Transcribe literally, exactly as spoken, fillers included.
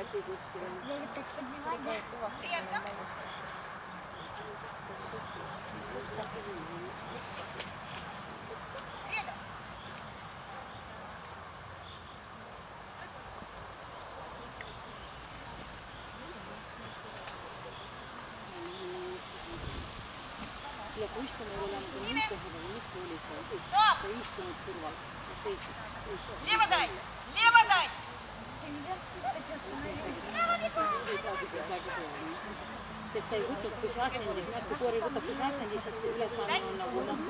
Isi kuskil. Riietab. Riietab. Ja kui istume ei ole nagu nii kohada, mis see oli see? Ta ei istunud kõrval. Лево дай! Лево дай! Sest ta ei võtnud kõik asendid, kui koori võtab kõik asendid, siis ülesanne on nagu noh.